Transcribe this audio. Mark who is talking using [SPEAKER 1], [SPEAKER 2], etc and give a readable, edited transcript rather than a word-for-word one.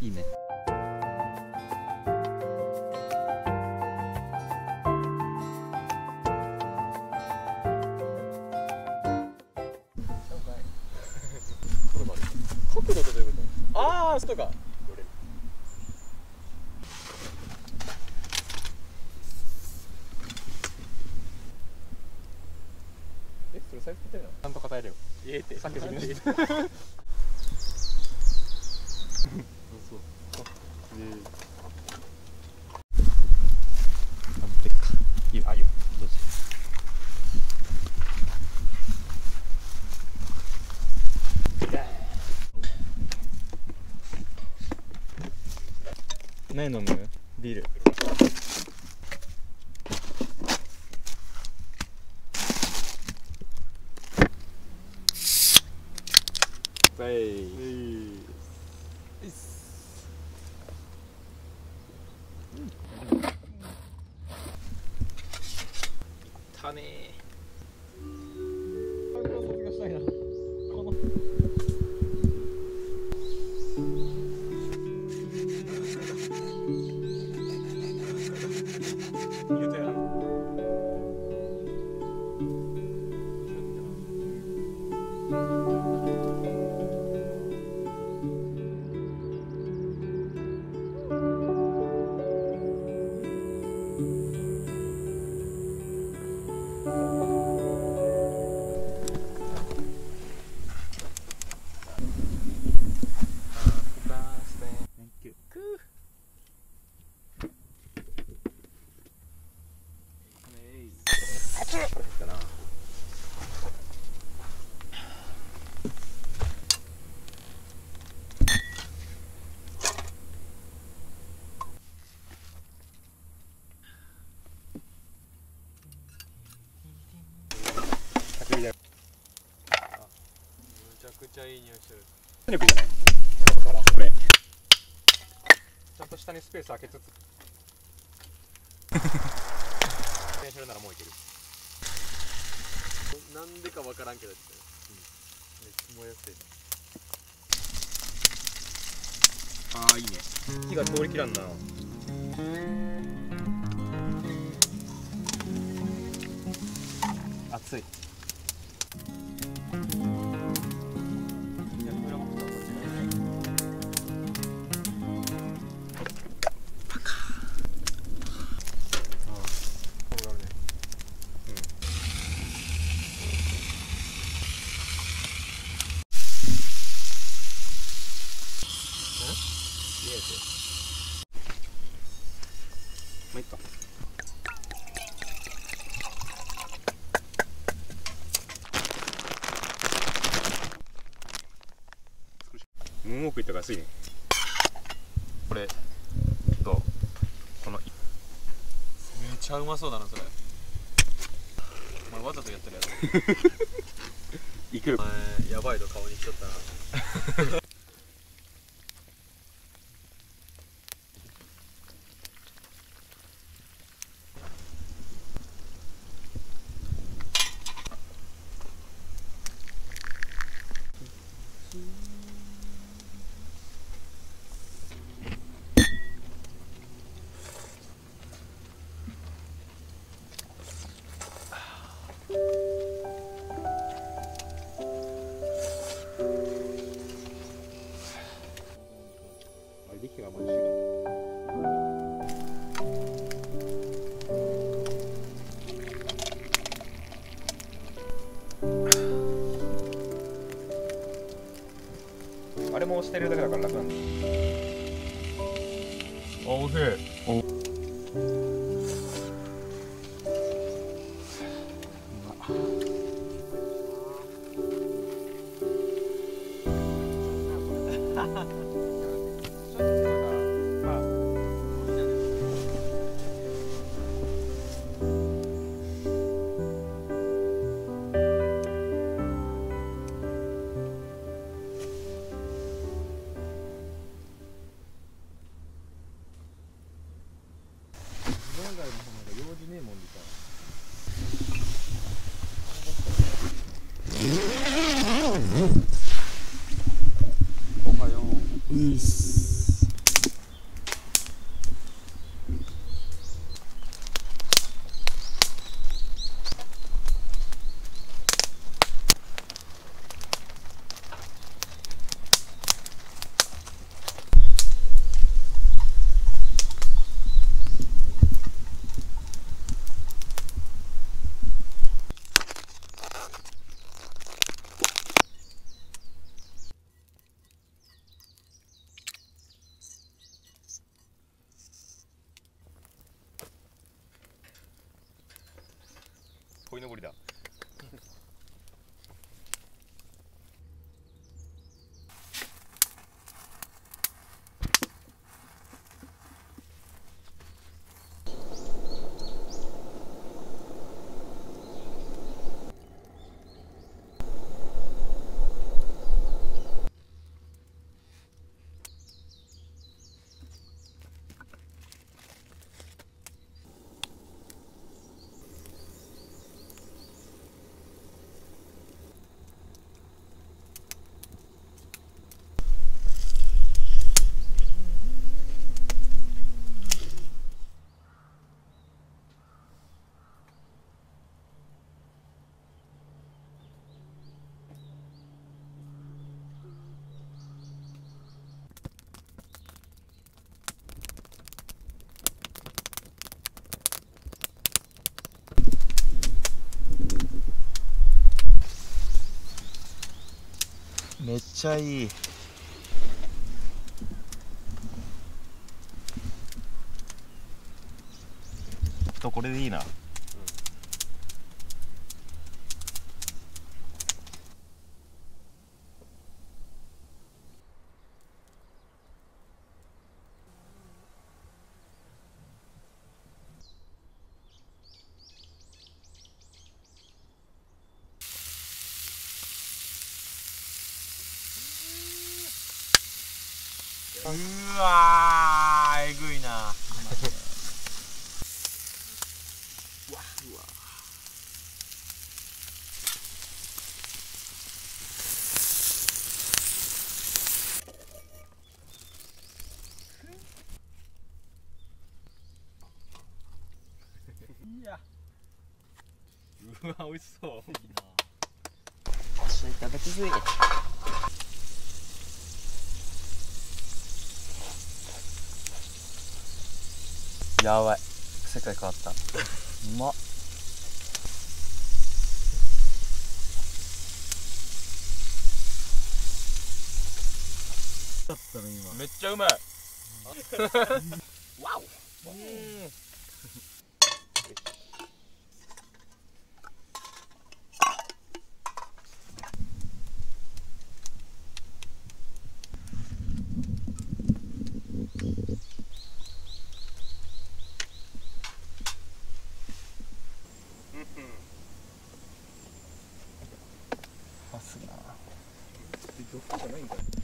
[SPEAKER 1] いいね。
[SPEAKER 2] 角度とどういうこと？ああ、そうか。それ財布ってるの？ちゃんと答えるよ。ってさっき自分で。そうそう。
[SPEAKER 1] 完璧か。いいよ、あ、いいよ。どうぞ。何飲む？ビール。
[SPEAKER 2] たね
[SPEAKER 1] 卒業したいな。この
[SPEAKER 2] 言うたやん。めちゃくちゃいい匂いしてる。
[SPEAKER 1] 肉じゃない？
[SPEAKER 2] これ。ちゃんと下にスペース空けつつ。電車ならもういける。なんでかわからんけど。めっちゃ燃やしてる。
[SPEAKER 1] ああ、いいね。
[SPEAKER 2] 火が通りきらんな。
[SPEAKER 1] 熱い。まあ、いっか。
[SPEAKER 2] ムーンウォーク行ったから安いね。これとこのめちゃうまそうだなそれ。お前わざとやってるやつ。
[SPEAKER 1] 行く。
[SPEAKER 2] やばいと顔にしちゃったな。
[SPEAKER 1] 力がマジ違う。
[SPEAKER 2] あれも押してるだけだから楽なんだ。おいしい。
[SPEAKER 1] おはよう。うっす。
[SPEAKER 2] 鯉のぼりだ。
[SPEAKER 1] めっちゃいい。これでいいな。
[SPEAKER 2] うわー、えぐいな。うわうわ。いや。うわ、美味しそう。いいな。
[SPEAKER 1] おっしゃ、いただきすぎ。やばい、世界変わった。うまっ。だったね今。
[SPEAKER 2] めっちゃうまい。わお。
[SPEAKER 1] パスな。
[SPEAKER 2] どこじゃないんかい。